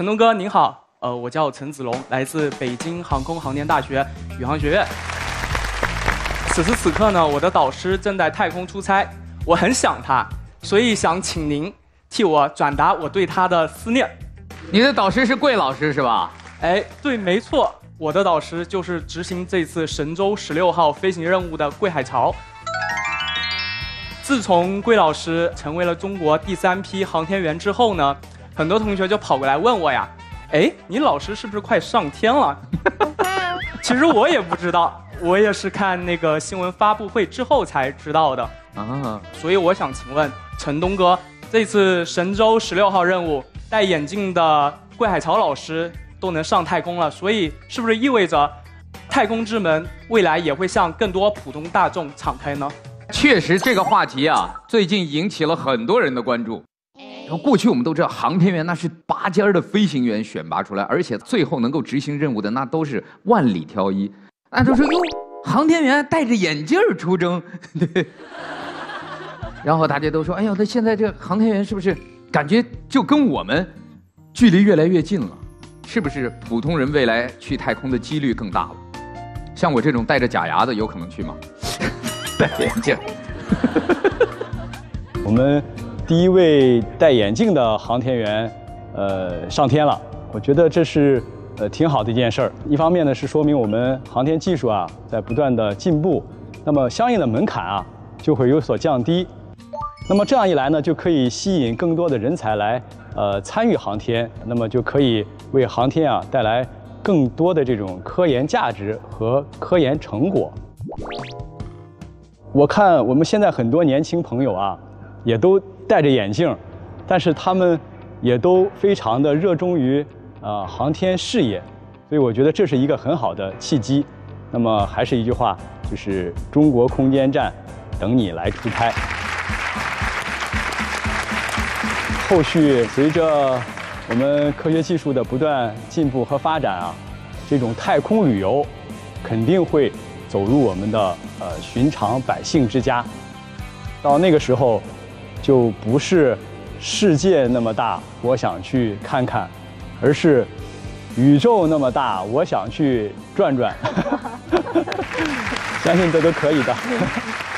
陈东哥您好，我叫陈子龙，来自北京航空航天大学宇航学院。此时此刻呢，我的导师正在太空出差，我很想他，所以想请您替我转达我对他的思念。 你的导师是桂老师是吧？ 哎，对，没错，我的导师就是执行这次神舟16号飞行任务的桂海潮。自从桂老师成为了中国第3批航天员之后呢，很多同学就跑过来问我呀，哎，你老师是不是快上天了？其实我也不知道，我也是看那个新闻发布会之后才知道的啊。所以我想请问陈东哥，这次神舟16号任务，戴眼镜的桂海潮老师都能上太空了，所以是不是意味着太空之门未来也会向更多普通大众敞开呢？ 确实，这个话题啊，最近引起了很多人的关注。然后过去我们都知道，航天员那是拔尖的飞行员选拔出来，而且最后能够执行任务的那都是万里挑一。按照说，哟，航天员戴着眼镜出征，对。然后大家都说，哎呦，那现在这航天员是不是感觉就跟我们距离越来越近了？是不是普通人未来去太空的几率更大了？像我这种戴着假牙的，有可能去吗？戴眼镜。 我们第一位戴眼镜的航天员，上天了。我觉得这是挺好的一件事儿。一方面呢，是说明我们航天技术啊在不断的进步，那么相应的门槛啊就会有所降低。那么这样一来呢，就可以吸引更多的人才来参与航天，那么就可以为航天啊带来更多的这种科研价值和科研成果。我看我们现在很多年轻朋友啊，也都戴着眼镜，但是他们也都非常的热衷于航天事业，所以我觉得这是一个很好的契机。那么还是一句话，就是中国空间站等你来出差。后续随着我们科学技术的不断进步和发展啊，这种太空旅游肯定会走入我们的寻常百姓之家。到那个时候，就不是世界那么大，我想去看看，而是宇宙那么大，我想去转转。相信这都可以的。